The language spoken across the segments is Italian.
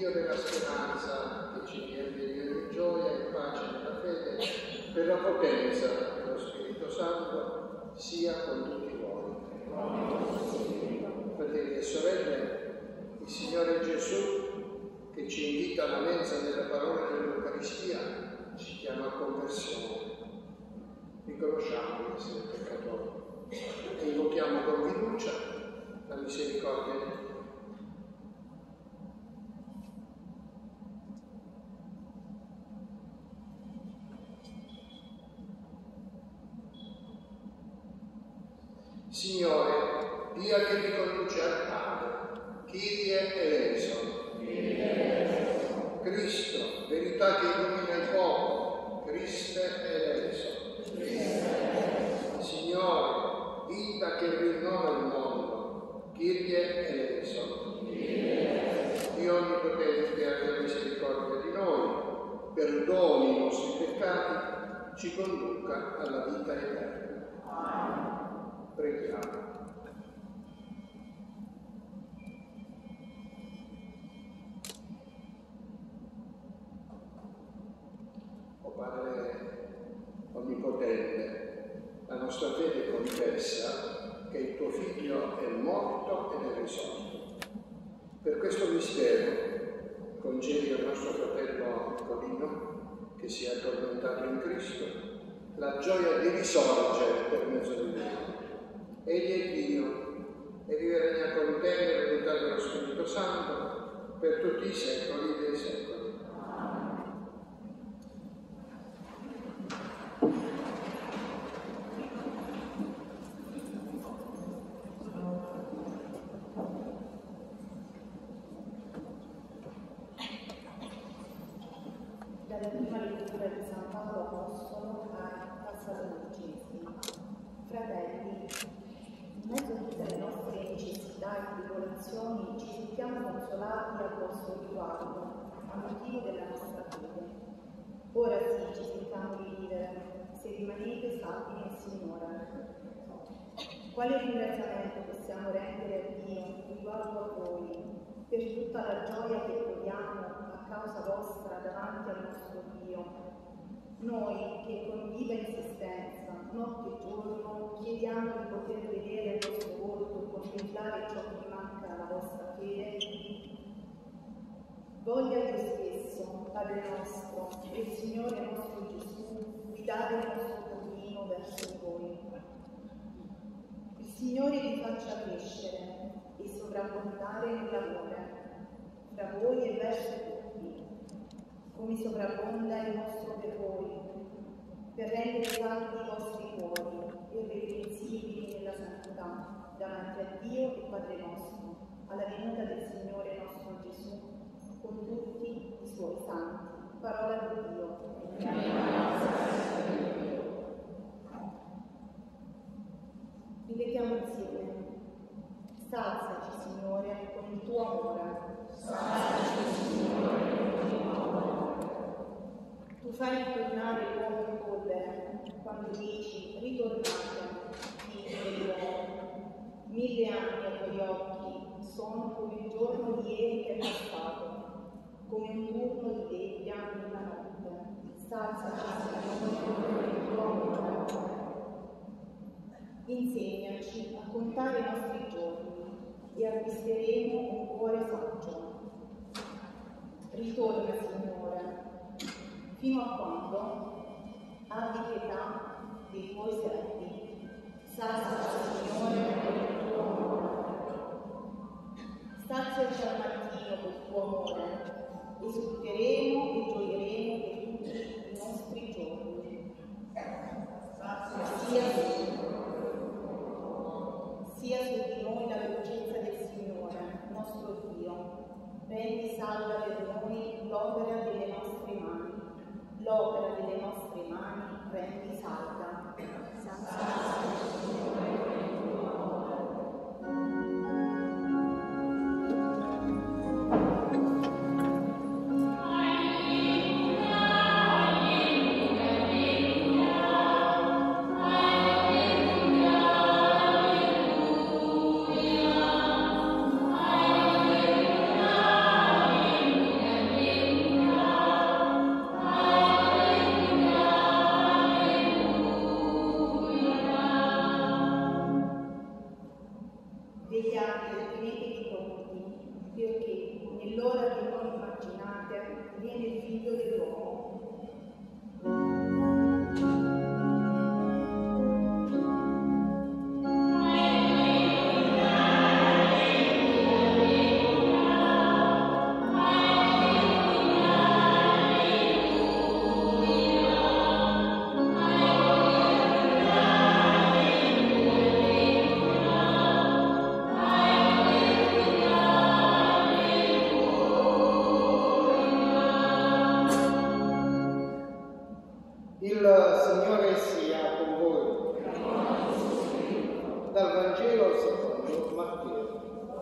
Dio della speranza, che ci riempie di ogni gioia e pace nella fede, per la potenza dello Spirito Santo, sia con tutti voi. Fratelli e sorelle, il Signore Gesù, che ci invita alla mensa della parola dell'Eucaristia, ci chiama a conversione. Riconosciamo di essere peccatori e invochiamo con fiducia la misericordia di Dio. Signore, via che mi conduce al Padre, Kyrie eleison. Cristo, verità che illumina il popolo, Christe eleison. Signore, vita che rinnova il mondo, Kyrie eleison. Dio Onnipotente abbia misericordia di noi, perdoni i nostri peccati, ci conduca alla vita eterna. Preghiamo. O Padre Onnipotente, la nostra fede confessa che il tuo Figlio è morto ed è risorto. Per questo mistero concedi al nostro fratello Nicolino, che si è addormentato in Cristo, la gioia di risorgere per mezzo di lui. Egli è Dio e vive e regna con te nell'unità dello Spirito Santo per tutti i secoli dei secoli. Dalla prima lettura di San Paolo Apostolo a Tessalonicesi. Fratelli, in mezzo a tutte le nostre necessità e tribolazioni ci sentiamo consolati al vostro riguardo, a motivo della nostra fede. Ora sì, ci sentiamo di vivere, se rimanete saldi nel Signore. Quale ringraziamento possiamo rendere a Dio riguardo a voi, per tutta la gioia che proviamo a causa vostra davanti al nostro Dio? Noi che con viva insistenza, notte e giorno, chiediamo di poter vedere il vostro volto e contemplare ciò che manca alla vostra fede. Voglia Dio stesso, Padre nostro, e il Signore nostro Gesù, guidare il nostro cammino verso voi. Il Signore vi faccia crescere e sovrabbondare nell'amore, tra voi e verso tutti, come sovrabbonda il nostro per voi, per rendere saldi i vostri cuori e irreprensibili nella santità, davanti a Dio e Padre nostro, alla venuta del Signore nostro Gesù, con tutti i suoi santi. Parola di Dio. Ripetiamo insieme. Saziaci, Signore, con il tuo amore. Saziaci, Signore, con il tuo amore. Tu fai ritornare l'uomo in polvere, quando dici ritornate, figli dell'uomo. 1000 anni ai tuoi occhi sono come il giorno di ieri che è passato, come un turno di nebbia nella notte. Saziaci, Signore, con il tuo amore. Insegnaci a contare i nostri giorni e acquisteremo un cuore saggio. Ritorna, Signore, fino a quando abbi pietà dei tuoi servi. Saziaci, Signore, con il tuo amore. Saziaci al mattino col tuo amore, esulteremo e gioieremo per tutti i nostri giorni. Sia su di noi la dolcezza del Signore, nostro Dio. Rendi salva per noi l'opera delle nostre mani. L'opera delle nostre mani rendi salva. angeli tenetevi pronti, perché nell'ora che non immaginate viene il Figlio dell'uomo. Il Signore sia con voi. Dal Vangelo secondo Matteo.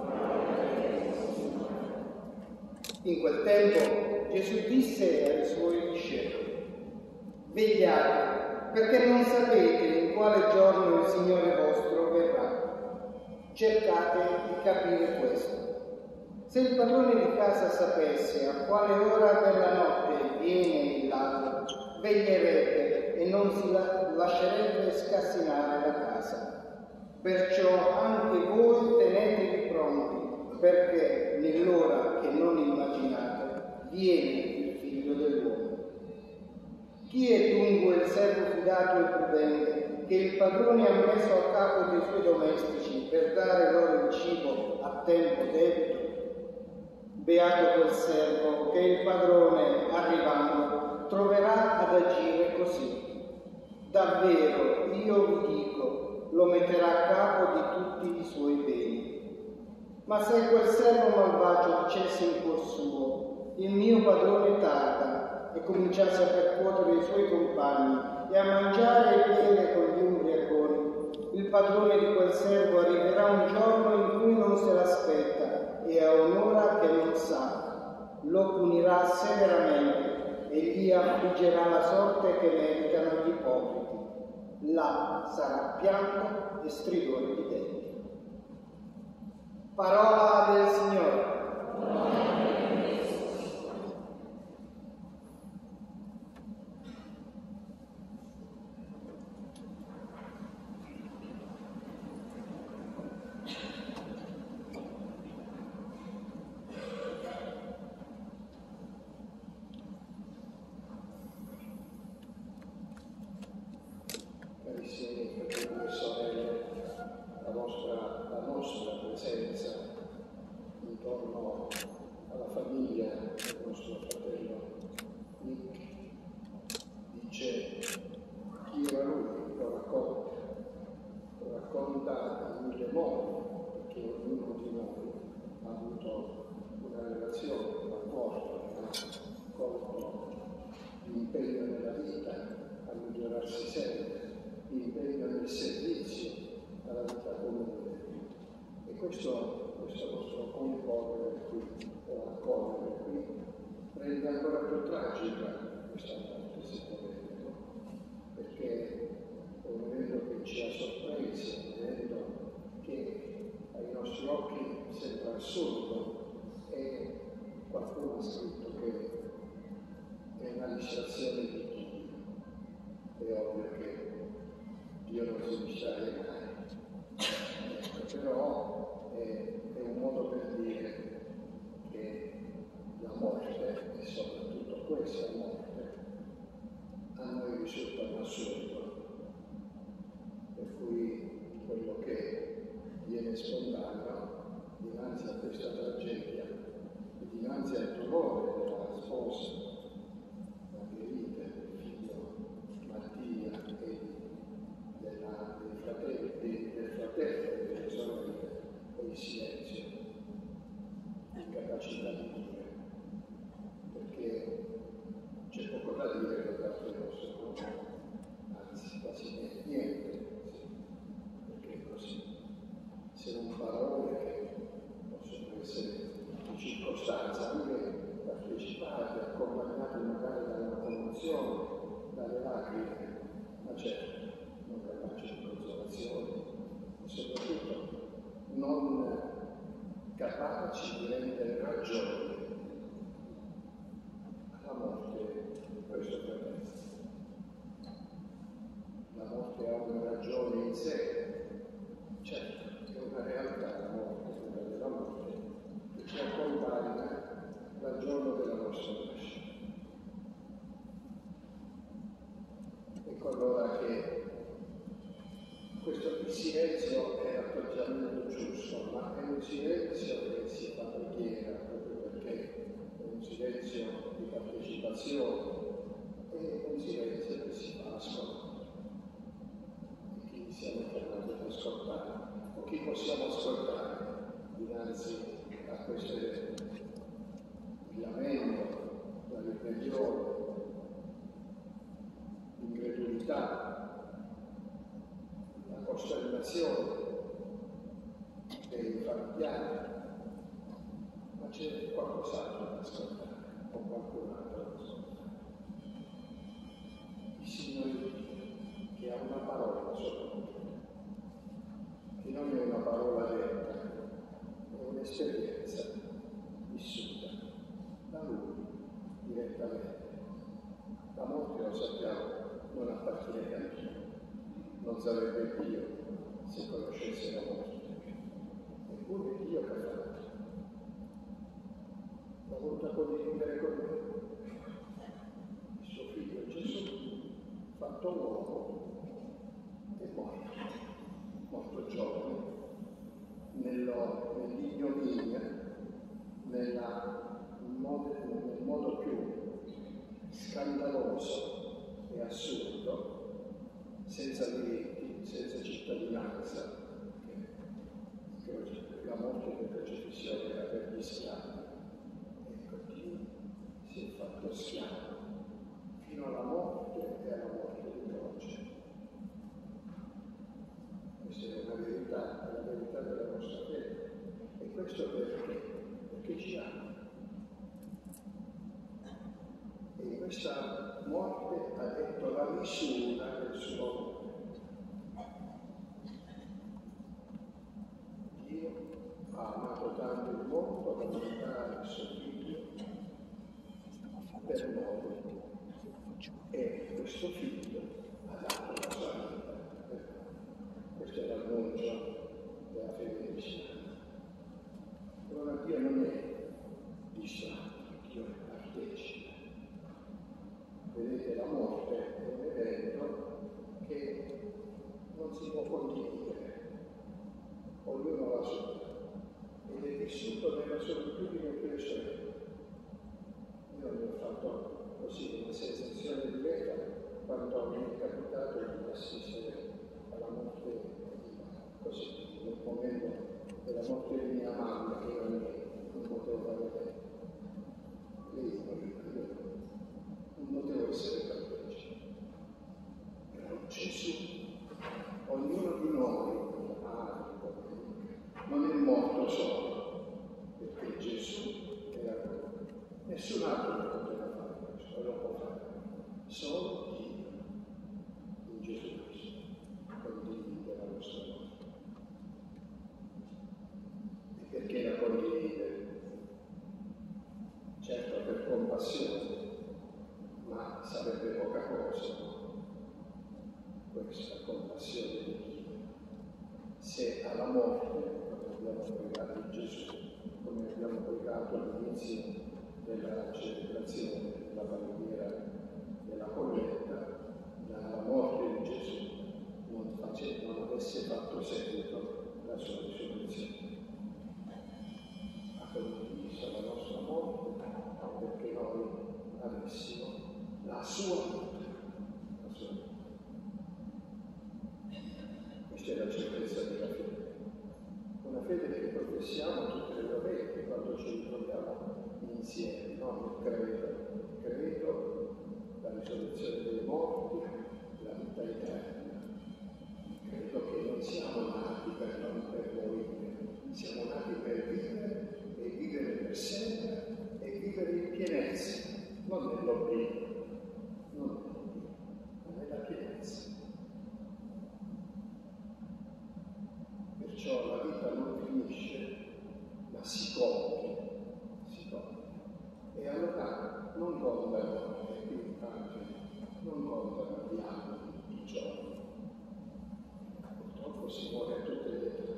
In quel tempo Gesù disse ai suoi discepoli: vegliate, perché non sapete in quale giorno il Signore vostro verrà. Cercate di capire questo. Se il padrone di casa sapesse a quale ora della notte viene il ladro, veglierebbe e non si lascerebbe scassinare la casa. Perciò anche voi tenetevi pronti, perché nell'ora che non immaginate viene il Figlio dell'uomo. Chi è dunque il servo fidato e prudente che il padrone ha messo a capo dei suoi domestici per dare loro il cibo a tempo debito? Beato quel servo che il padrone, arrivando, troverà ad agire così. Davvero, io vi dico, lo metterà a capo di tutti i suoi beni. Ma se quel servo malvagio dicesse in cuor suo: il mio padrone tarda, e cominciasse a percuotere i suoi compagni e a mangiare e bere con gli ubriaconi, il padrone di quel servo arriverà un giorno in cui non se l'aspetta e a un'ora che non sa, lo punirà severamente e gli affliggerà la sorte che meritano gli ipocriti. Là sarà pianto e stridore di denti. Parola del Signore. Carissimi fratelli e sorelle, la nostra presenza intorno alla famiglia del nostro fratello Nick dice chi era lui, lo racconta in mille modi, perché ognuno di noi ha avuto una relazione, un rapporto, ha colto l'impegno nella vita a migliorarsi sempre, l'impegno nel servizio alla vita comune. E questo vostro concorrere qui, o accorrere qui, rende ancora più tragica questa morte, se volete, perché è un evento che ci ha sorpresi, un evento che ai nostri occhi sembra assurdo, e qualcuno ha scritto che è una distrazione di tutti. È ovvio che Dio non si distrae mai, però è un modo per dire che la morte, e soprattutto questa morte, a noi risulta un assurdo, per cui quello che viene spontaneo dinanzi a questa tragedia e dinanzi al dolore della sposa Margherita, del figlio Mattia e del fratello e delle sorelle, è il silenzio, l'incapacità di dire, perché c'è poco da dire da parte nostra, anzi quasi niente, perché è così. Se non parole che possono essere di circostanza, anche partecipate, accompagnate magari da una commozione, dalle lacrime, ma certo non capace di consolazione e soprattutto non capaci di rendere ragione alla morte di questo fratello. La morte ha una ragione in sé, certo, è una realtà la morte, trasformazione è un silenzio che si fa ascoltare. E chi siamo chiamati ad ascoltare, o chi possiamo ascoltare dinanzi a questo il lamento, la ribellione, l'incredulità, la costernazione dei familiari, ma c'è qualcos'altro da ascoltare o qualcun altro da ascoltare. Il Signore che ha una parola sotto, che non è una parola detta, è un'esperienza vissuta da Lui direttamente. La morte, lo sappiamo, non appartiene a Dio, non sarebbe Dio se conoscesse la morte. Eppure Dio che ha fatto. L'ha voluta condividere con me. Il suo figlio Gesù, fatto uomo, e poi, molto giovane, nell'ignominia, nel modo più scandaloso e assurdo, senza diritti, senza cittadinanza, che la morte per crocifissione era per gli schiavi. Ecco, Dio si è fatto schiavo fino alla morte e alla morte di croce. Questa è una verità, è la verità della nostra fede. E questo perché? Perché ci ama. E in questa morte ha detto la misura del suo amore. Dio ha amato tanto il mondo da mandare il suo figlio per noi. E questo figlio ha dato la sua vita per noi. Questo è l'annuncio della fede cristiana. Allora Dio non è distratto, Dio è partecipe. Vedete, la morte è un evento che non si può condividere, ognuno la sua, ed è vissuto nella solitudine più estrema. Io mi ho fatto così una sensazione diretta quando mi è capitato di assistere alla morte, così, nel momento della morte di mia mamma, che io non potevo vedere. Lei non potevo essere partecipe. Però Gesù, ognuno di noi, non è morto solo, perché Gesù era con. Nessun altro poteva fare questo, lo può fare. Solo Dio, in Gesù Cristo, condivide la nostra morte. E perché la condivide? Certo per compassione, ma sarebbe poca cosa questa compassione di Dio se alla morte, come abbiamo pregato in Gesù, come abbiamo pregato all'inizio della celebrazione della bandiera della colletta, dalla morte di Gesù non avesse fatto seguito la sua risurrezione. Ha condiviso la nostra morte perché noi avessimo la sua vita. La sua vita. Questa è la certezza della fede. Una fede che professiamo tutte le domeniche quando ci ritroviamo insieme. No? Credo la risurrezione dei morti, la vita eterna. Credo che non siamo nati per morire, siamo nati per vivere e vivere per sempre e vivere in pienezza, non nell'oblio, ma nella pienezza. Perciò la vita non finisce, ma si compie. E allora non contano, e qui anche, non contano gli anni, i giorni. Purtroppo si muore a tutte le età.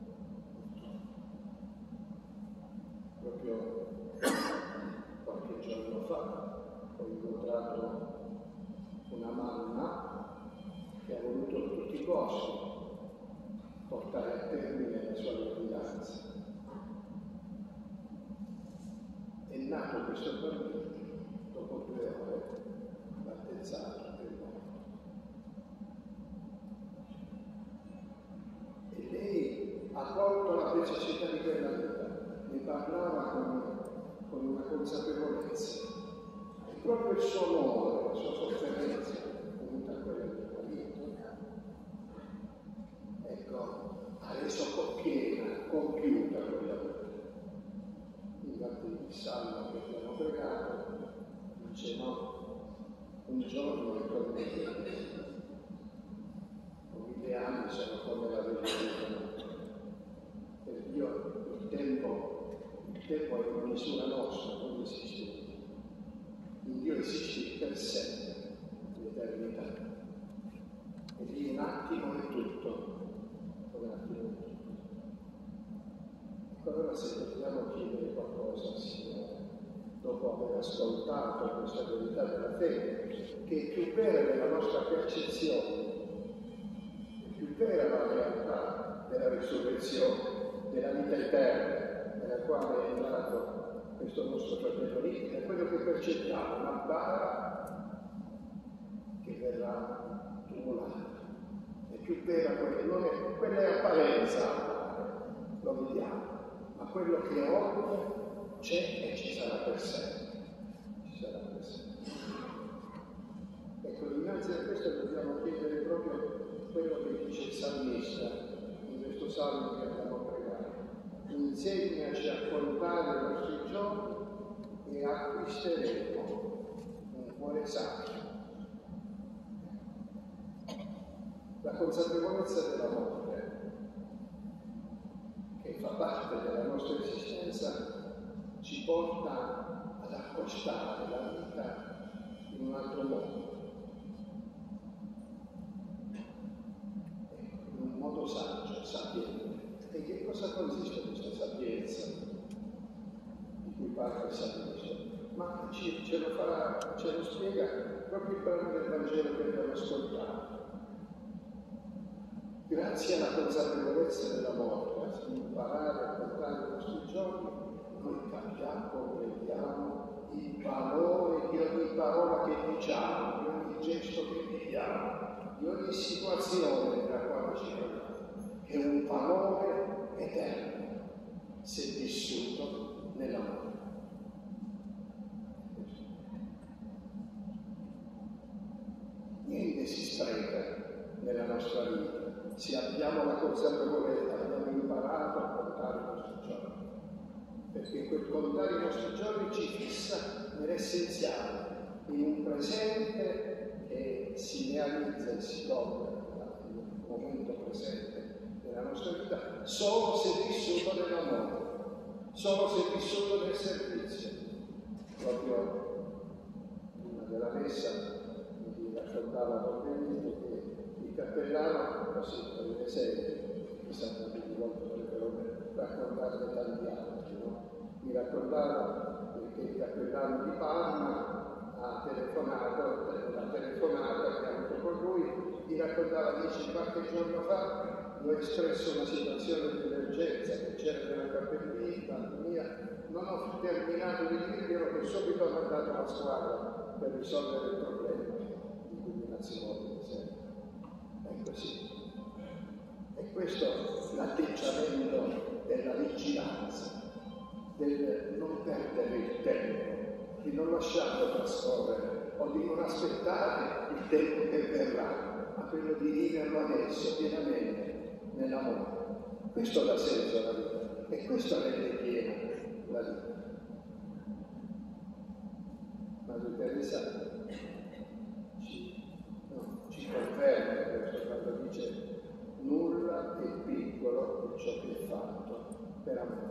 Proprio qualche giorno fa ho incontrato una mamma che ha voluto a tutti i costi portare a termine la sua gravidanza. È nato questo bambino dopo 2 ore. il suo amore, la sua sofferenza, venuta a quella del marito, ecco, ha reso piena, compiuta quella vita. Infatti il salmo che abbiamo pregato dice no, un giorno è come 1000 anni sono come la vita. Per Dio il tempo è una misura nostra, non esiste. In Dio esiste per sempre l'eternità. E lì un attimo è tutto. Un attimo è tutto. Ecco, allora se dobbiamo chiedere qualcosa al Signore, dopo aver ascoltato questa verità della fede, che è più vera della nostra percezione, è più vera la realtà della risurrezione, della vita eterna, nella quale è entrato questo nostro fratello lì, è quello che percepiamo, una bara che verrà tumulata. È più vera quella è apparenza, lo vediamo, ma quello che è oltre c'è e ci sarà per sempre. Ci sarà per sempre. Ecco, innanzi a questo dobbiamo chiedere proprio quello che dice il salmista in questo salmo che abbiamo pregato. Insegnaci a contare i nostri giorni e acquisteremo un cuore sacro. La consapevolezza della morte, che fa parte della nostra esistenza, ci porta ad accostare la vita in un altro modo, in un modo saggio, sapiente. E che cosa consiste questa sapienza di cui parla il salmista? Ma ce lo spiega proprio il brano del Vangelo che abbiamo ascoltato. Grazie alla consapevolezza della morte, a imparare a contare i nostri giorni, noi capiamo, comprendiamo il valore di ogni parola che diciamo, di ogni gesto che viviamo, di ogni situazione nella quale ci troviamo. È un valore eterno se vissuto nell'amore. Niente si spreca nella nostra vita se abbiamo la consapevolezza, abbiamo imparato a contare i nostri giorni, perché quel contare i nostri giorni ci fissa nell'essenziale, in un presente che si realizza e si tocca nel momento presente della nostra vita, solo se vissuto nell'amore, solo se vissuto nel servizio. Proprio prima della messa mi raccontava l'organista che il cappellano, così per l'esempio, che sanno che di volte dovrebbero raccontarne tanti altri, no? Mi raccontava che il cappellano di Parma ha telefonato, una telefonata che ha avuto con lui, gli raccontava, dice, qualche giorno fa gli ho espresso una situazione di emergenza, che c'era nella cappellina, pandemia, non ho terminato di dirglielo che subito ho mandato la squadra per risolvere il problema di illuminazione. È così. E questo è l'atteggiamento della vigilanza, del non perdere il tempo, di non lasciarlo trascorrere o di non aspettare il tempo che verrà, ma quello di viverlo adesso pienamente nell'amore. Questo dà senso alla vita e questo rende piena la vita. Madre Teresa ci conferma questo quando dice nulla è piccolo di ciò che è fatto per amore.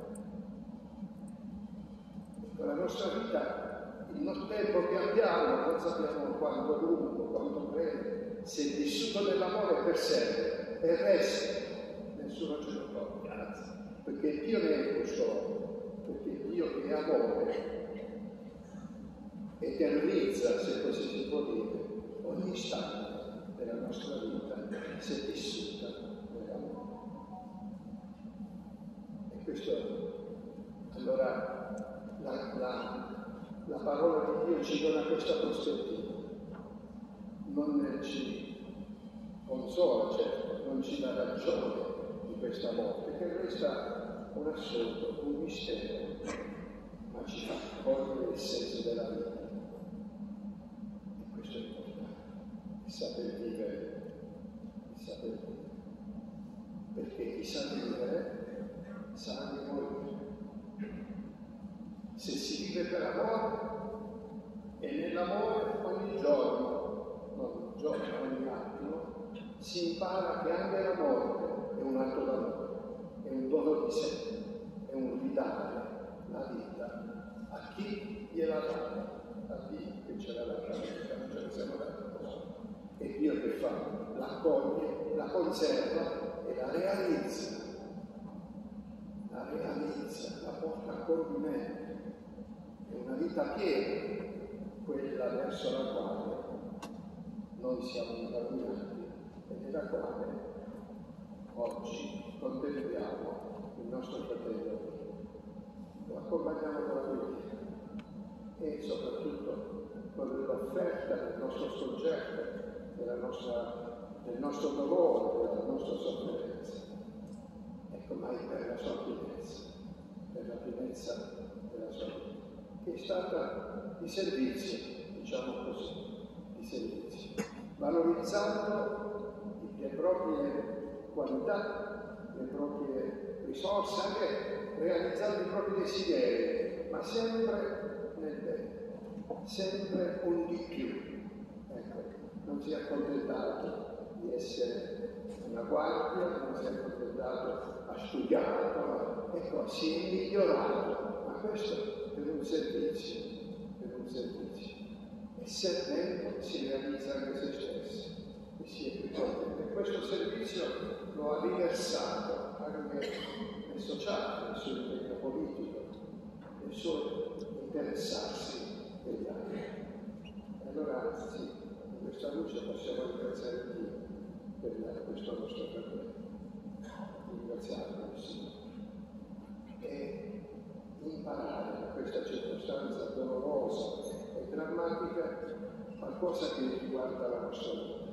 La nostra vita, il nostro tempo che abbiamo, non sappiamo quanto lungo, quanto breve, se è vissuto nell'amore per sempre e resta, nessuno ce lo toglie, anzi, perché Dio ne è custode, perché Dio che è amore eternizza, se così si può dire, ogni istante della nostra vita se è vissuta nell'amore. E questo, allora, la parola di Dio ci dona questa prospettiva, non ci consola, certo, non ci dà ragione di questa morte, che resta un assurdo, un mistero, ma ci fa cogliere il senso della vita. vive per amore e nell'amore ogni giorno, ogni attimo, si impara che anche la morte è un atto d'amore, è un dono di sé, è un ridare la vita a chi gliela dà, a Dio che ce l'ha lasciata, non ce la siamo dati. E Dio che fa? L'accoglie, la conserva e la realizza, la porta a compimento. È una vita piena, quella verso la quale noi siamo incamminati e nella quale oggi contempliamo il nostro fratello. Lo accompagniamo con la preghiera e soprattutto con l'offerta del nostro soggetto, del nostro dolore, della nostra sofferenza. Ecco, mai per la sua pienezza, per la pienezza della sua vita, che è stata di servizio, diciamo così, di servizio, valorizzando le proprie qualità, le proprie risorse, anche realizzando i propri desideri, ma sempre nel bene, sempre un di più. Non si è accontentato di essere una guardia, non si è accontentato a studiare, ecco, si è migliorato, ma questo per un servizio. E servendo si realizza anche se stesso e si è più contento. E questo servizio lo ha riversato anche nel sociale, nel suo impegno politico, nel suo interessarsi degli altri. E allora sì, in questa luce possiamo ringraziare Dio per questo nostro fratello, ringraziarlo Signore e imparare da questa circostanza dolorosa e drammatica qualcosa che riguarda la nostra vita.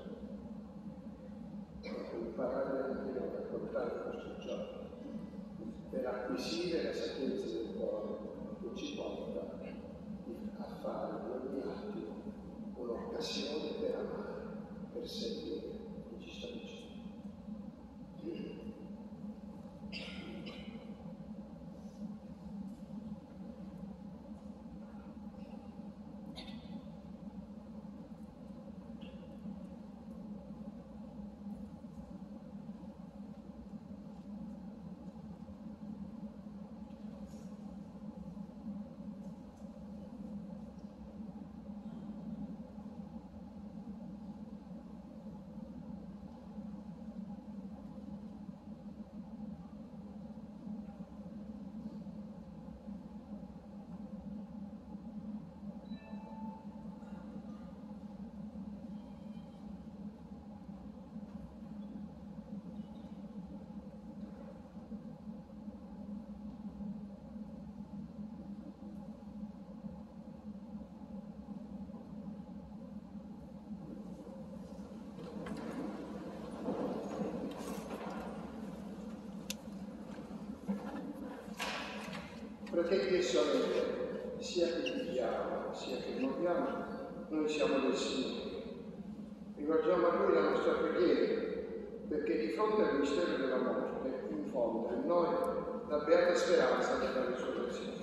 Imparare anche noi a portare il nostro giorno per acquisire la sapienza del cuore che ci porta a fare di ogni attimo un'occasione per amare, per seguire chi ci sta vicino. Fratelli e sorelle, sia che viviamo, sia che moriamo, noi siamo del Signore. Rivolgiamo a Lui la nostra preghiera, perché di fronte al mistero della morte infonda in noi la beata speranza della risurrezione.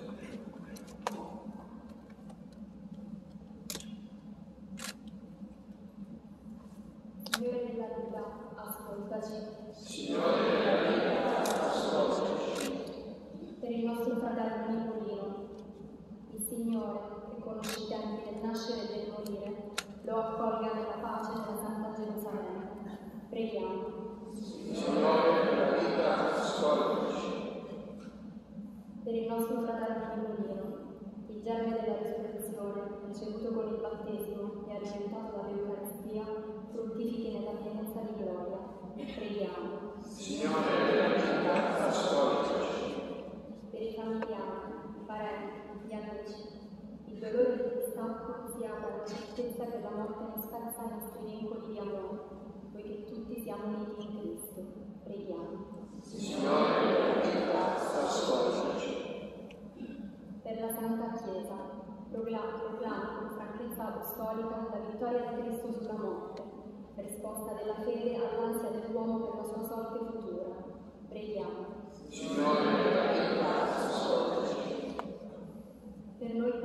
Signore della vita, ascoltaci. Signore della vita, ascoltaci. Per il nostro fratello Nicolino, il Signore, che conosce i tempi del nascere e del morire, lo accolga nella pace della Santa Gerusalemme. Preghiamo. Signore della vita, ascoltaci. Per il nostro fratello Nicolino, il germe della risurrezione, ricevuto con il battesimo e alimentato dall'Eucaristia, fruttifichi nella pienezza di gloria. Preghiamo. Signore della vita, ascoltaci. Per i familiari, i parenti, gli amici, il dolore del distacco si apre alla certezza che la morte non spezza i nostri vincoli di amore, poiché tutti siamo uniti in Cristo. Preghiamo. Signore della vita, ascoltaci. Per la Santa Chiesa, proclama con franchezza apostolica la vittoria di Cristo sulla morte, risposta della fede all'ansia dell'uomo per la sua sorte futura. Preghiamo. Signore della vita, ascoltaci. Per noi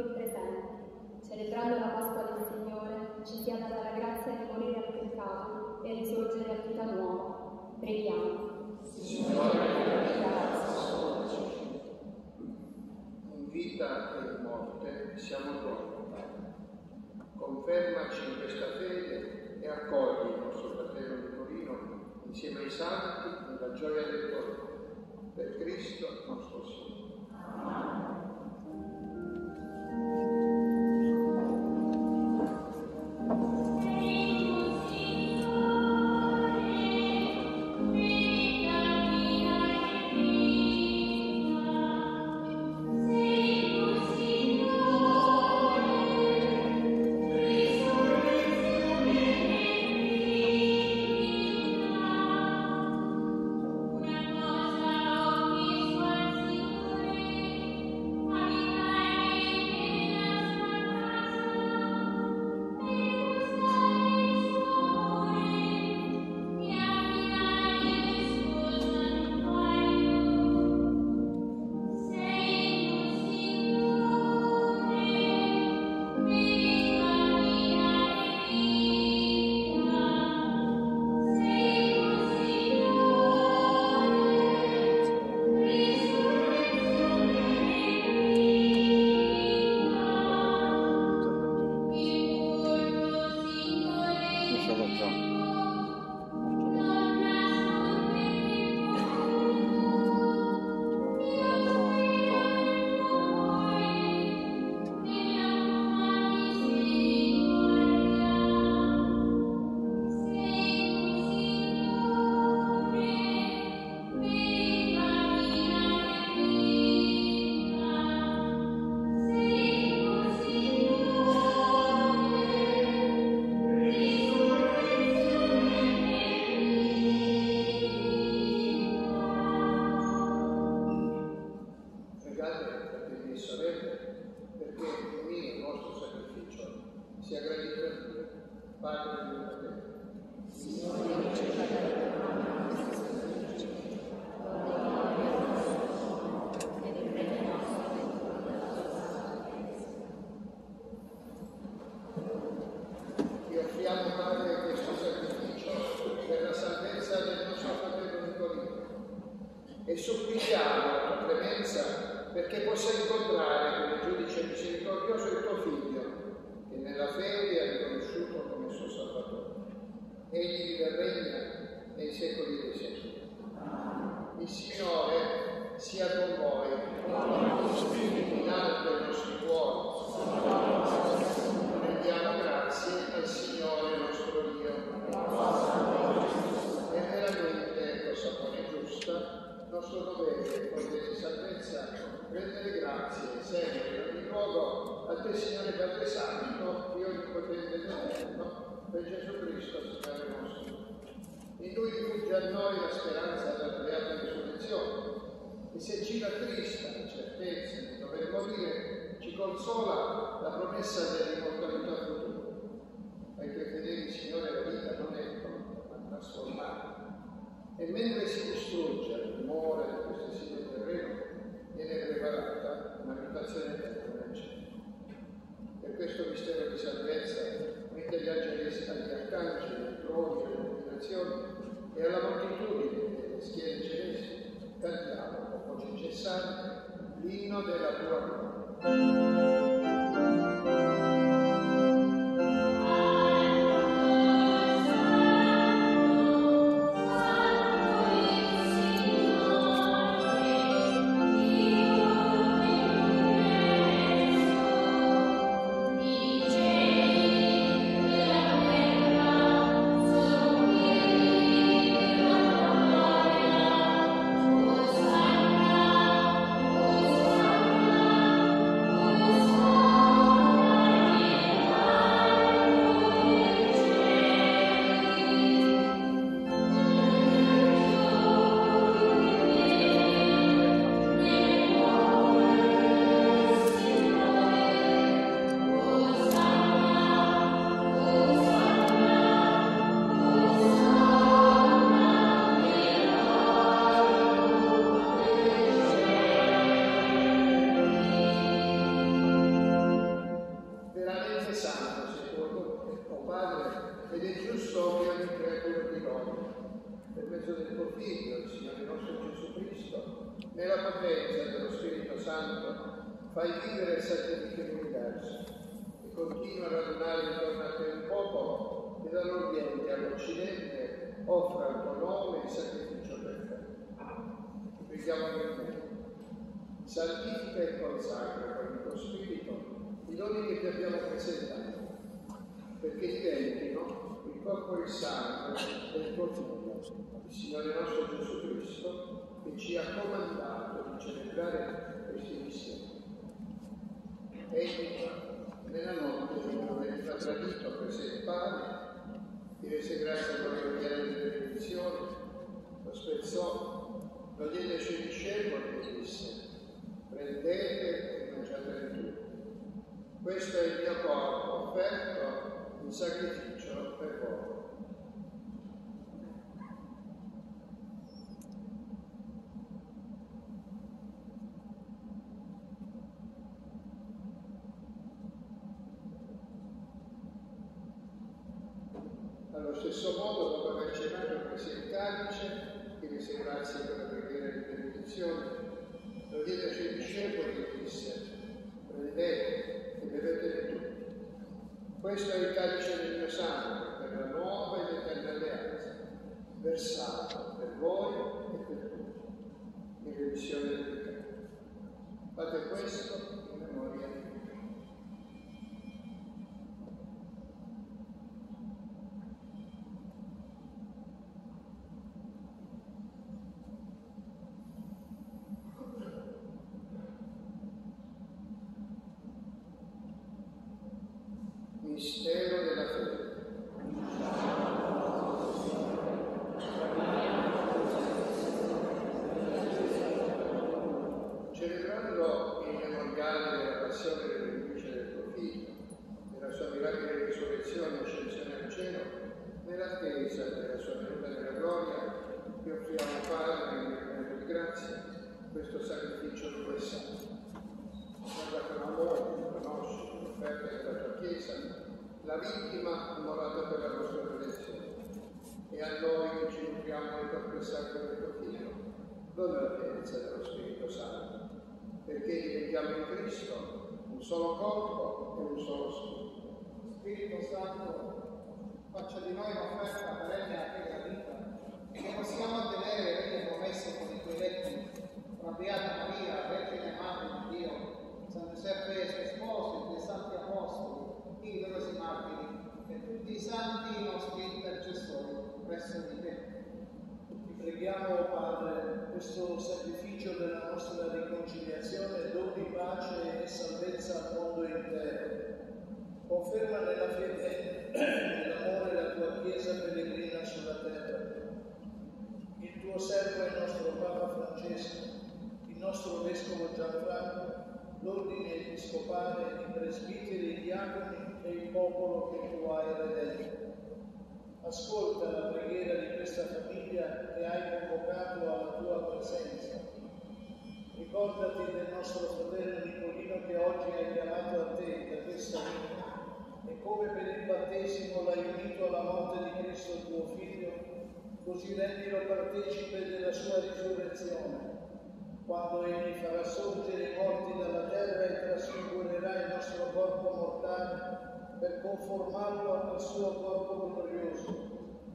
vita e in morte siamo tuoi, Padre. Confermaci in questa fede e accogli il nostro fratello Nicolino insieme ai santi nella gioia del tuo nome. Per Cristo nostro Signore. Amen. E supplichiamo la tua clemenza perché possa incontrare come giudice misericordioso il tuo Figlio, che nella fede ha riconosciuto come suo Salvatore. Egli vive e regna nei secoli dei secoli. Il Signore sia con voi, in alto i nostri cuori. Rendiamo grazie al Signore nostro Dio. E veramente, cosa buona e giusta, nostro dovere, con di salvezza, rendere grazie sempre in ogni luogo a te, Signore Padre Santo, Dio onnipotente ed eterno, per Gesù Cristo, Signore nostro. In Lui diffugge a noi la speranza della beata risurrezione, e se ci rattrista la certezza di dover morire, ci consola la promessa dell'immortalità futura. Ai tuoi fedeli, Signore, la vita non è ma trasformata. E mentre si distrugge il rumore di questo esilio terreno, viene preparata un'abitazione eterna nel cielo. Per questo mistero di salvezza, mentre gli angeli agli arcangeli, ai troni, alle illuminazioni e alla moltitudine delle schiere celesti, cantiamo con voce incessante l'inno della tua gloria. fai vivere il sacrificio dell'universo e continua a radunare intorno a te un popolo che dall'Oriente all'Occidente offre al tuo nome il sacrificio perfetto. Preghiamo per te. Santifica e consacra con il tuo spirito i doni che ti abbiamo presentato, perché diventino il corpo e il sangue del tuo Figlio, il Signore nostro Gesù Cristo, che ci ha comandato di celebrare questi misteri. Egli, nella notte in cui veniva tradito, prese il pane, ti rese grazie con le ogliere delle benedizioni, lo spezzò, lo diede ai suoi discepoli e disse: prendete e mangiatene tutti. Questo è il mio corpo offerto in sacrificio per voi. Allo stesso modo, dopo aver cenato, prese il calice, ti rese grazie per la preghiera di benedizione, lo diede ai suoi discepoli e disse: prendete e bevetene tutti. Questo è il calice del mio sangue, per la nuova ed eterna alleanza, versato per voi e per tutti, in remissione del peccato. Fate questo in memoria di me. Mistero della fede. Celebrando il memoriale della passione e dell'indice del tuo Figlio, della sua mirabile risurrezione e ascensione al cielo, nell'attesa della sua venuta nella gloria, ti offriamo, Padre, nel regno di grazia, questo sacrificio di tuo sangue. Guarda con amore, conosci l'offerta della tua Chiesa, la vittima immolata per la nostra redenzione, e a noi che ci nutriamo del corpo e sangue del tuo Figlio, dona la pienezza dello Spirito Santo, perché diventiamo in Cristo un solo corpo e un solo Spirito. Spirito Santo, faccia di noi un'offerta perenne a te la vita, e che possiamo mantenere le vere promesse con i tuoi eletti, la Beata Maria, Vergine Madre di Dio, San Giuseppe suo sposo, dei santi apostoli, i numerosi martiri e tutti i santi nostri intercessori presso di te. Ti preghiamo, Padre, questo sacrificio della nostra riconciliazione doni pace e salvezza al mondo intero. Conferma nella fede e nell'amore la tua Chiesa pellegrina sulla terra. Il tuo servo è il nostro Papa Francesco, il nostro Vescovo Gianfranco, l'ordine episcopale, i presbiteri, i diaconi e il popolo che tu hai redento. Ascolta la preghiera di questa famiglia che hai convocato alla tua presenza. Ricordati del nostro fratello Nicolino che oggi hai chiamato a te da questa vita, e come per il battesimo l'hai unito alla morte di Cristo tuo Figlio, così rendilo partecipe della sua risurrezione, quando egli farà sorgere i morti dalla terra e trasfigurerà il nostro corpo mortale per conformarlo al suo corpo glorioso.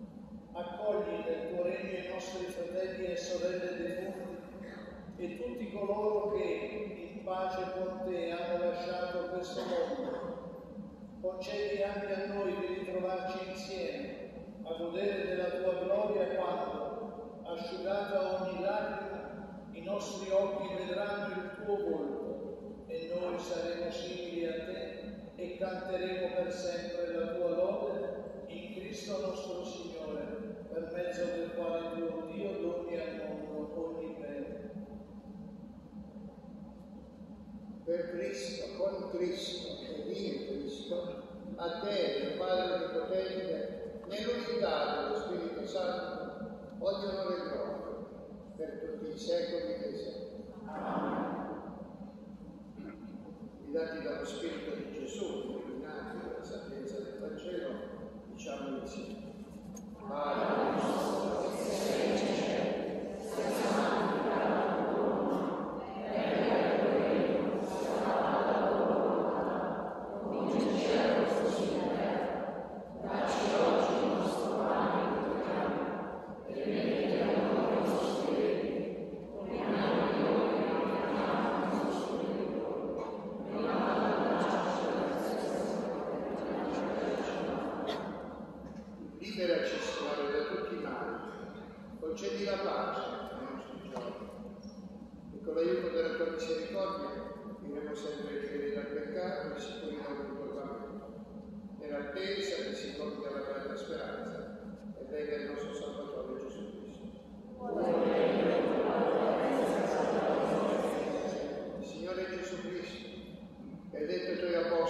Accogli nel tuo regno i nostri fratelli e sorelle defunti e tutti coloro che in pace con te hanno lasciato questo mondo. Concedi anche a noi di ritrovarci insieme a godere della tua gloria quando, asciugata ogni lacrima, i nostri occhi vedranno il tuo volto e noi saremo simili a te e canteremo per sempre la tua lode in Cristo nostro Signore, per mezzo del quale tuo Dio doni al mondo ogni bene. Per Cristo, con Cristo ed in Cristo, a te, Dio Padre Onnipotente, nell'unità dello Spirito Santo, ogni onore e gloria, per tutti i secoli dei secoli. Amen. Guidati dallo Spirito di Gesù, illuminati dalla sapienza del Vangelo, diciamo insieme: Padre nostro che sei in cielo, sia santificato il tuo nome, venga il tuo regno, sia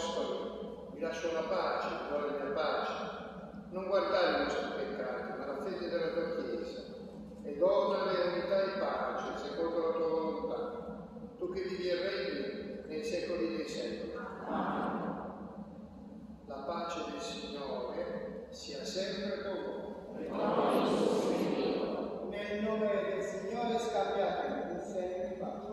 apostoli, vi lascio la pace, vi do la mia pace. Non guardare i nostri peccati, ma la fede della tua Chiesa, e donale unità e pace, secondo la tua volontà, tu che vivi e regni nei secoli dei secoli. La pace del Signore sia sempre con voi. Nel nome del Signore scambiate un segno di pace.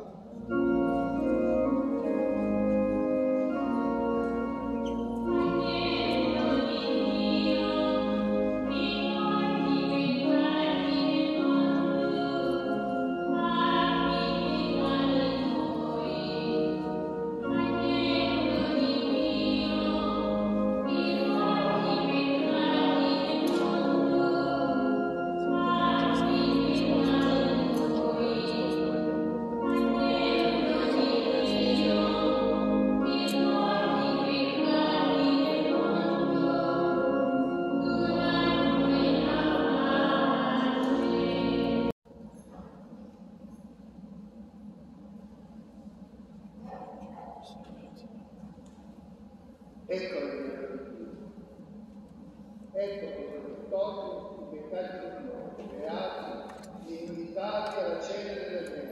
Ecco le mie virtù. Ecco cosa vi tolgo i peccati del mondo, beati e invitati alla cena dell'Eterno.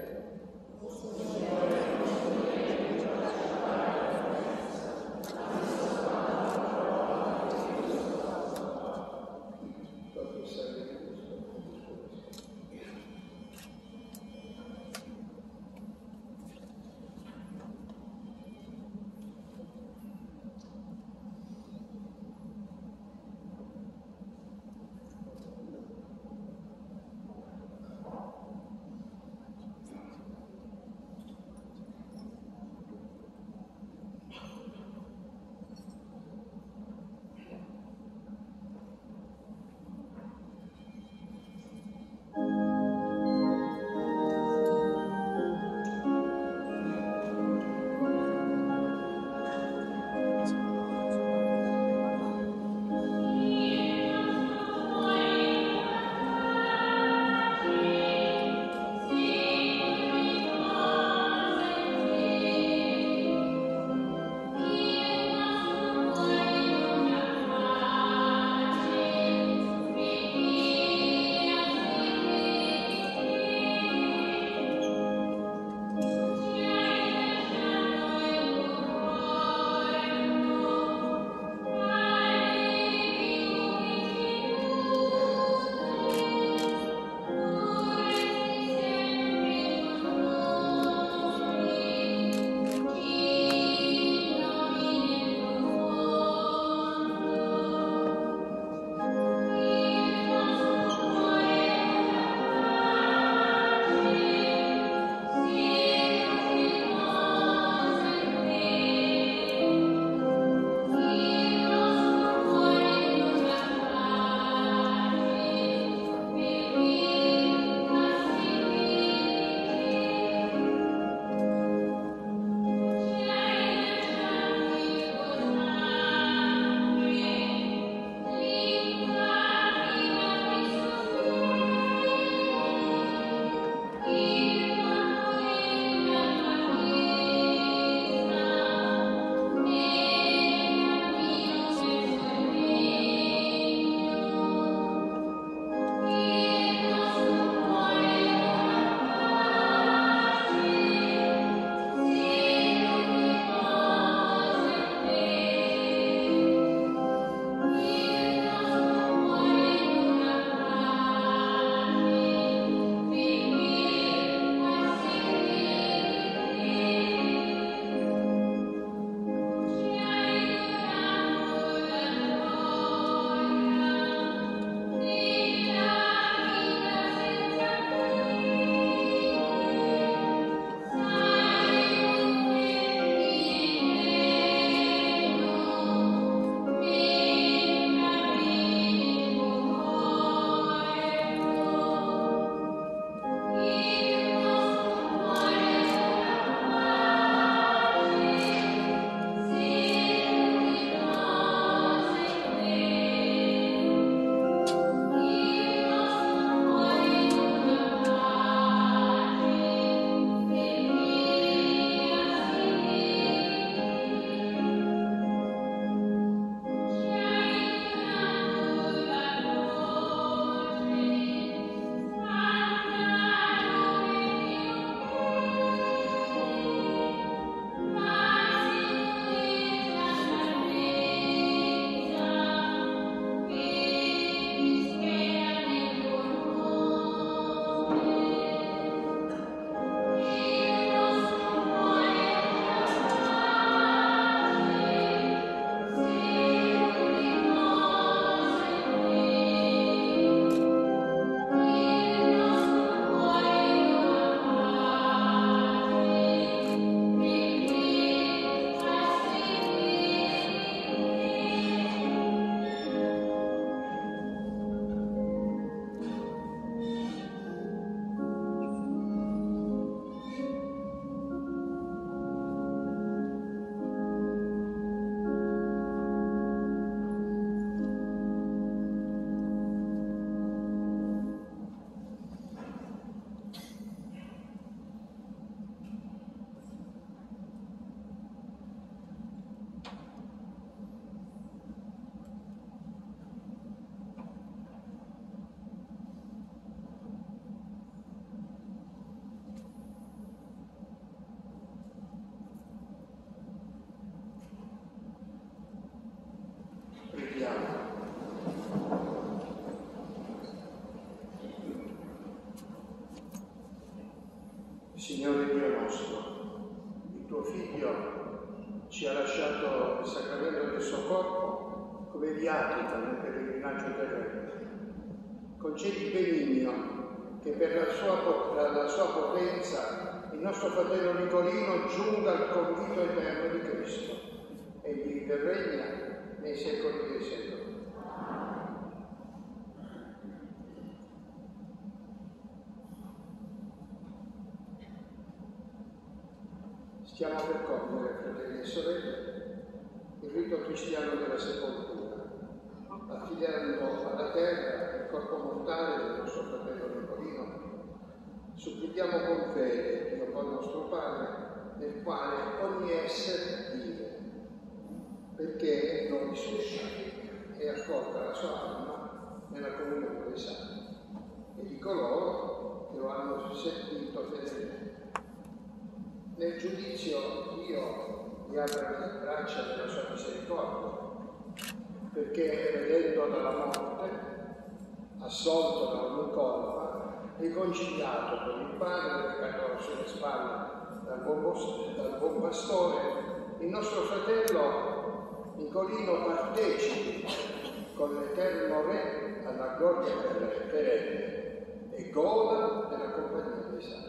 ci ha lasciato il sacramento del suo corpo come viatica nel pellegrinaggio terreno. Concedi benigno che per la sua potenza il nostro fratello Nicolino giunga al convito eterno di Cristo e vive e regna nei secoli dei secoli. Stiamo per compiere, fratelli e sorelle, il rito cristiano della sepoltura, affidando alla terra il corpo mortale del nostro fratello Nicolino. Supplichiamo con fede Dio con nostro Padre, nel quale ogni essere vive, perché non risuscita e accolga la sua anima nella comunione dei santi e di coloro che lo hanno sentito fedelmente. Nel giudizio Dio gli apre le braccia della sua misericordia, perché vedendo dalla morte, assolto da ogni colpa, riconciliato con il Padre che cadeva sulle spalle dal buon pastore, il nostro fratello Nicolino partecipi con l'Eterno Re alla gloria perenne e goda della compagnia dei santi.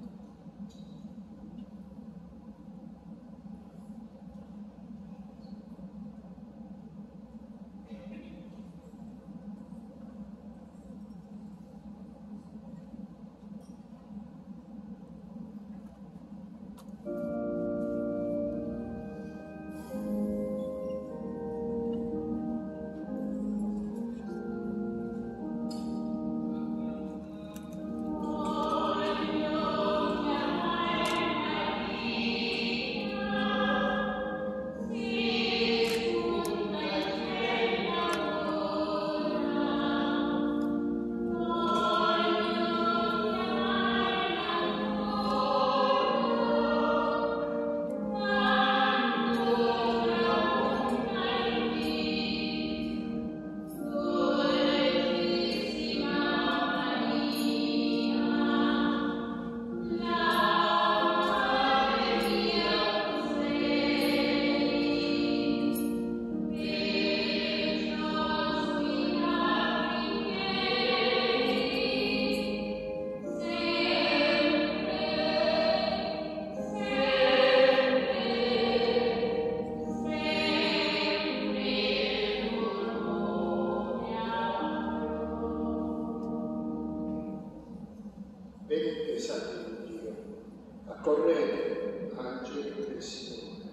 Venite, santi di Dio, accorrete, angeli del Signore.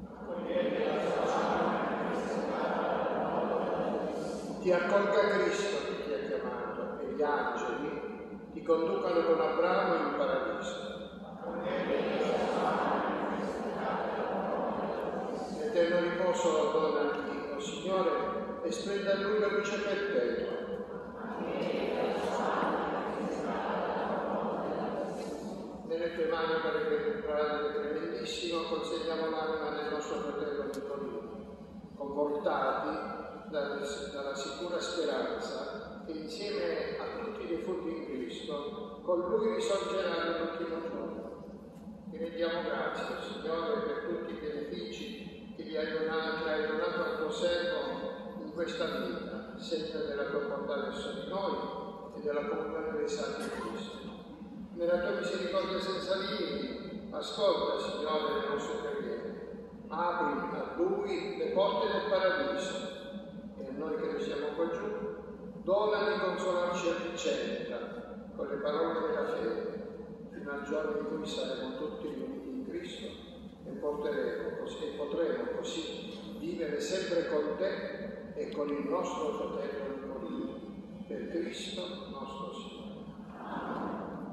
Ti accolga Cristo che ti ha chiamato e gli angeli ti conducano con Abramo in paradiso. Eterno riposo donati, o Signore, e splenda a lui la luce perpetua. Nelle tue mani, Padre tremendissimo, consegniamo l'anima del nostro fratello Nicolino, confortati dalla sicura speranza che insieme a tutti i defunti in Cristo, con lui risorgerà nell'ultimo giorno. Ti rendiamo grazie, Signore, per tutti i benefici che hai donato al tuo servo in questa vita, sempre della tua bontà verso di noi e della comunione dei santi di Cristo. Nella tua misericordia senza limiti, ascolta, Signore, le nostre preghiere. Apri a Lui le porte del paradiso e a noi che ne siamo qua giù, dona di consolarci a vicenda con le parole della fede, fino al giorno in cui saremo tutti uniti in Cristo e potremo così vivere sempre con te e con il nostro fratello Nicolino, per Cristo nostro Signore. Amen.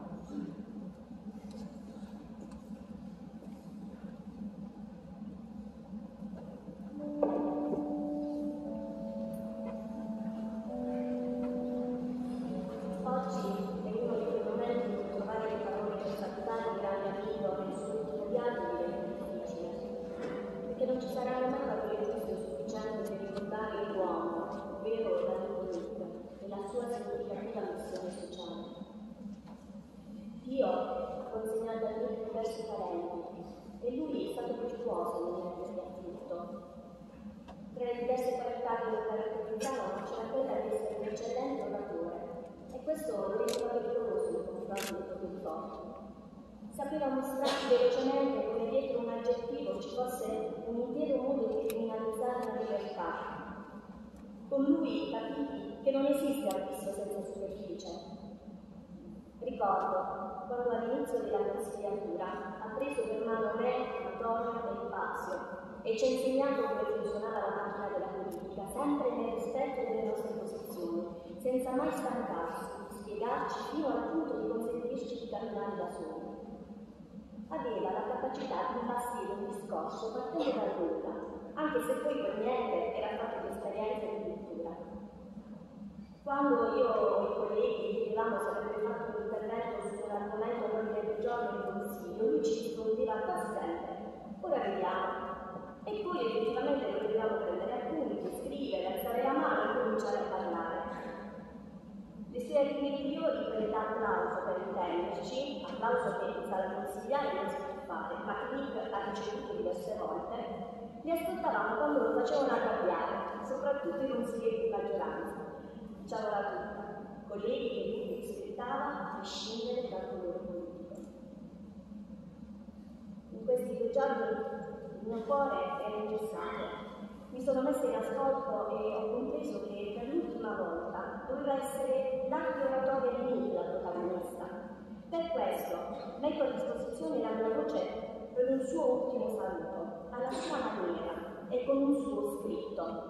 Dio ha consegnato a lui diversi talenti e lui è stato virtuoso nell'intervento. pensavano c'era quella di essere un eccellente oratore, e questo lo rendeva pericoloso nei confronti dei propri forti. Sapeva mostrarsi velocemente come dietro un aggettivo ci fosse un intero modo di criminalizzare la libertà. Con lui capì che non esiste abisso senza superficie. Ricordo quando all'inizio della consigliatura ha preso per mano me, Antonio e Fazio e ci ha insegnato come funzionava la macchina della politica, sempre nel rispetto delle nostre posizioni, senza mai stancarsi di spiegarci fino al punto di consentirci di camminare da soli. Aveva la capacità di imbastire un discorso partendo dal nulla, anche se poi per niente era fatto di esperienza e di cultura. Quando io e i colleghi chiedevamo se avrebbe fatto un intervento su un argomento all'ordine del giorno in consiglio, lui ci rispondeva quasi sempre: ora vediamo. E poi effettivamente dovevamo prendere appunti, scrivere, alzare la mano e cominciare a parlare. Le sue prime migliori quelle da applauso per intenderci, applauso che in sala consigliare non si può fare, ma che Nick ha ricevuto diverse volte, li ascoltavamo quando lo facevano arrabbiare, soprattutto i consiglieri di maggioranza. Diciamola tutta, colleghi che lui rispettava a prescindere dal colore politico. In questi 2 giorni il mio cuore era ingessato. Mi sono messa in ascolto e ho compreso che per l'ultima volta doveva essere l'atto oratorio di Nick la protagonista. Per questo metto a disposizione la mia voce per un suo ultimo saluto, alla sua maniera e con un suo scritto.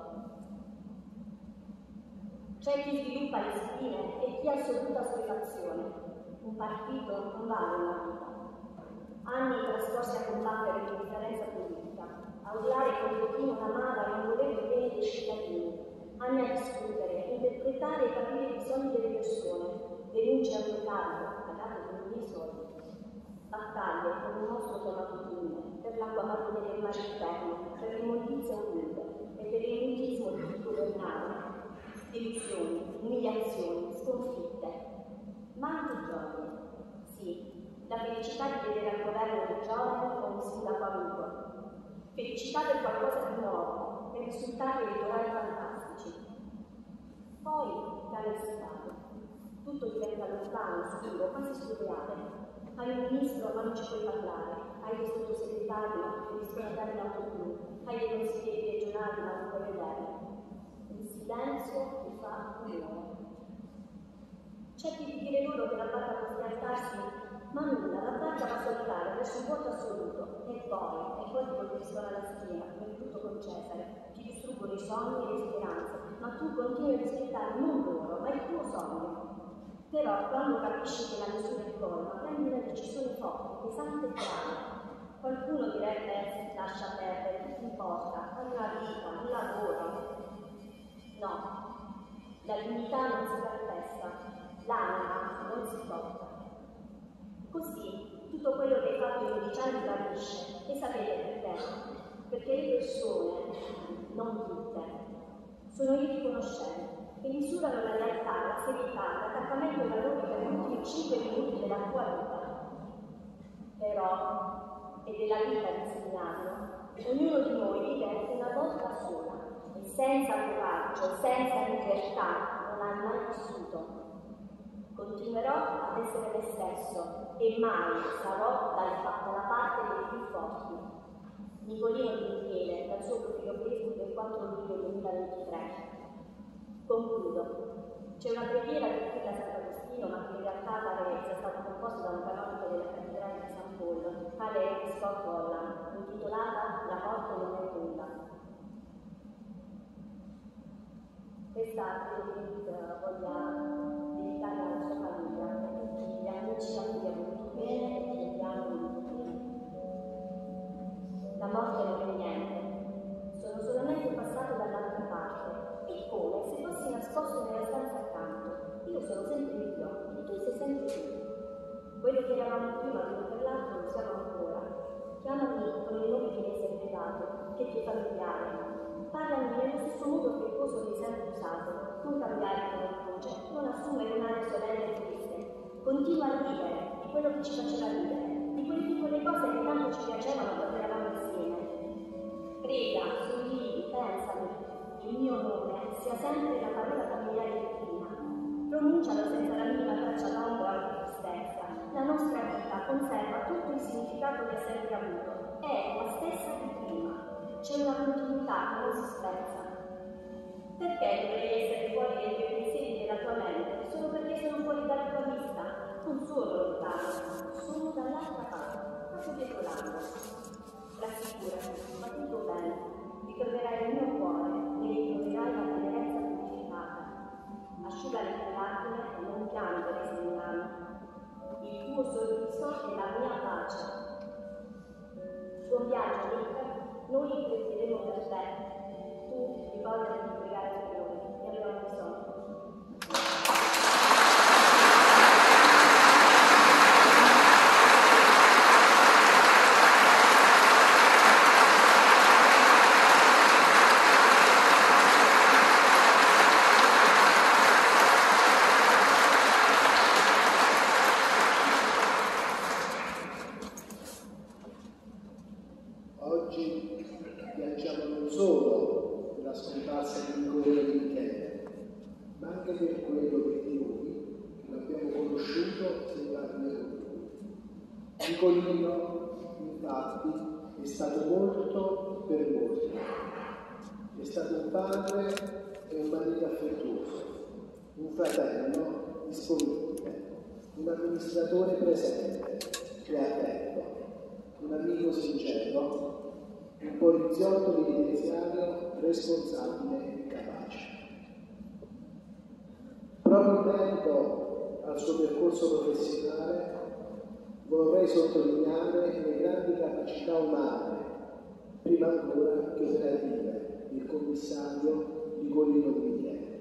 C'è chi sviluppa le spine e chi ha assoluta assuefazione. Un partito non vale una vita. Anni trascorsi a combattere l'indifferenza politica, a urlare con continuo una mala e non volere il bene dei cittadini, anni a discutere, interpretare e capire i bisogni delle persone, denunce applicate, pagate con i miei soldi, battaglie con un mostro chiamato Tunnel, per l'acqua marrone del mare interno, per l'immondizia ovunque e per l'immutismo di chi governava. Delusioni, umiliazioni, sconfitte, ma anche gioie. Sì, la felicità di vedere al governo dei giovani come un sindaco amico. Felicità per qualcosa di nuovo, per risultati elettorali fantastici. Poi cade il stato. Tutto diventa lontano, scuro, quasi surreale. Hai un ministro ma non ci puoi parlare, hai dei sottosegretari ma non riescono a dare l'autobus, hai dei consiglieri regionali ma non puoi vederli. Il silenzio ti fa rumore. Cerchi di dire loro che la barca può schiantarsi, ma nulla, la barca va a solitare verso un vuoto assoluto, e poi ti colpiscono alla schiena, come tutto con Cesare, ti distruggono i sogni e le speranze, ma tu continui a rispettare non loro, ma il tuo sogno. Però quando capisci che la misura è colma, prendi una decisione forte, pesante e grave. Qualcuno direbbe: lascia perdere, che ti importa, hai una vita, un lavoro. No, la dignità non si calpesta, l'anima non si tocca. Così tutto quello che hai fatto in 12 anni vanisce, e sapete perché? Perché le persone, non tutte, sono irriconoscenti e misurano la realtà, la serietà, l'attaccamento ai valori per gli ultimi 5 minuti della tua vita. Però, è della vita di insegnarlo, ognuno di noi vive una volta sola. Senza coraggio, senza libertà, non hai mai vissuto. Continuerò ad essere me stesso e mai sarò dalla parte dei più forti. Nicolino Di Michele, dal suo profilo Facebook del 4 luglio 2023. Concludo. C'è una preghiera che qui da Sant'Agostino, ma che in realtà pare sia stata composta da un canonico della cattedrale di San Paolo, tale Scott Holland, intitolata La morte non è nulla. Questa credo che voglia dedicare alla sua famiglia, a tutti gli amici a cui ha voluto bene e che gli hanno voluto bene. La morte non è niente, sono solamente passato dall'altra parte, è come se fossi nascosto nella stanza accanto. Io sono sempre io e tu sei sempre tu. Quello che eravamo prima l'uno per l'altro lo siamo ancora. Chiamami con il nome che mi hai sempre dato, che ti è familiare. Parlami nello stesso modo affettuoso che hai sempre usato, non cambiare come voce, non assumere un'aria solenne e triste. Continua a ridere di quello che ci faceva ridere, di quelle piccole cose che tanto ci piacevano quando eravamo insieme. Prega, sorridi, pensami, il mio nome sia sempre la parola familiare di Trina. Pronuncialo senza la minima traccia d'ombra o di tristezza. La nostra vita conserva tutto il significato che ha sempre avuto. È la stessa di prima. C'è una continuità che non si spezza. Perché dovrei essere fuori dai tuoi pensieri e della tua mente? Solo perché sono fuori dalla tua vista? Non sono lontano, sono dall'altra parte, proprio dietro l'angolo. Rassicurati, va tutto bene. Ritroverai il mio cuore e ritroverai la tenerezza purificata. Asciuga le tue lacrime e non piangere se mi ami. Il tuo sorriso è la mia pace. Buon viaggio, Ricca. Noi pregheremo per te. Tu ricordati di pregare per noi, ne abbiamo bisogno. Oggi piangiamo non solo per la scomparsa di Nicolino di Michele, ma anche per quello che di noi, che l'abbiamo conosciuto sin dal primo. Nicolino, infatti, è stato molto per molti. È stato un padre e un marito affettuoso, un fratello disponibile, un amministratore presente e attento, un amico sincero, un poliziotto penitenziario responsabile e capace. Proprio in merito al suo percorso professionale vorrei sottolineare le grandi capacità umane, prima ancora che operative, del commissario Nicolino di Michele.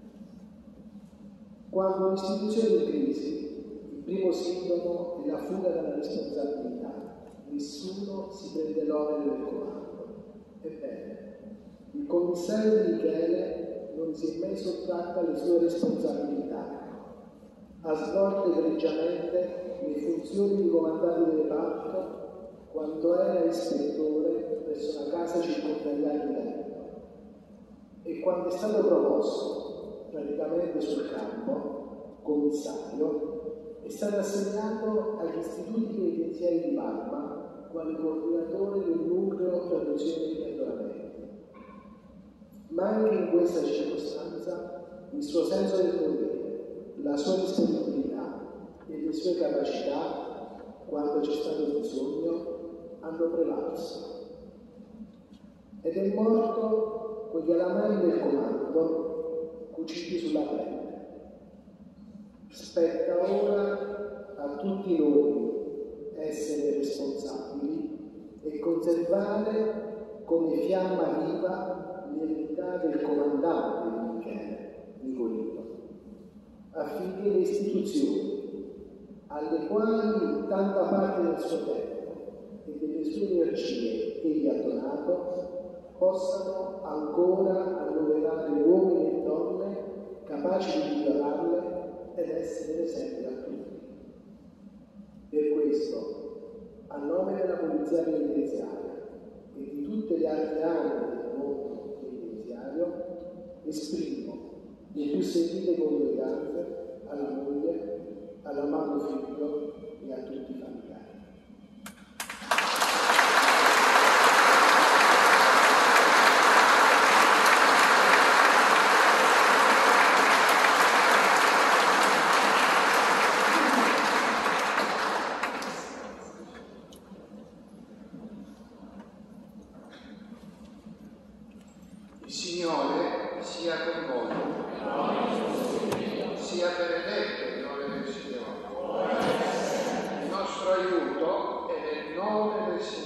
Quando un'istituzione è in crisi, il primo sintomo è la fuga dalla responsabilità. Nessuno si prende l'onere del comando. Ebbene, il commissario di Michele non si è mai sottratto alle sue responsabilità. Ha svolto egregiamente le funzioni di comandante del reparto quando era ispettore presso la casa circondariale di Veneto e quando è stato promosso praticamente sul campo, commissario, è stato assegnato agli istituti penitenziari di Parma quale coordinatore del nucleo traduzione di perdonamenti. Ma anche in questa circostanza il suo senso del dovere, la sua disponibilità e le sue capacità, quando c'è stato bisogno, hanno prevalso. Ed è morto con gli alamari del comando cuciti sulla pelle. Spetta ora a tutti noi essere responsabili e conservare come fiamma viva l'eredità del comandante di Michele, Nicolino, affinché le istituzioni, alle quali tanta parte del suo tempo e delle sue energie egli ha donato, possano ancora annoverare uomini e donne capaci di migliorarle ed essere esempio a tutti. Per questo, a nome della Polizia Penitenziaria e di tutte le altre anime del mondo penitenziario, esprimo le più sentite condoglianze alla moglie, all'amato figlio e a tutti i familiari. Il Signore sia con voi, sia benedetto il nome del Signore. Il nostro aiuto è nel nome del Signore.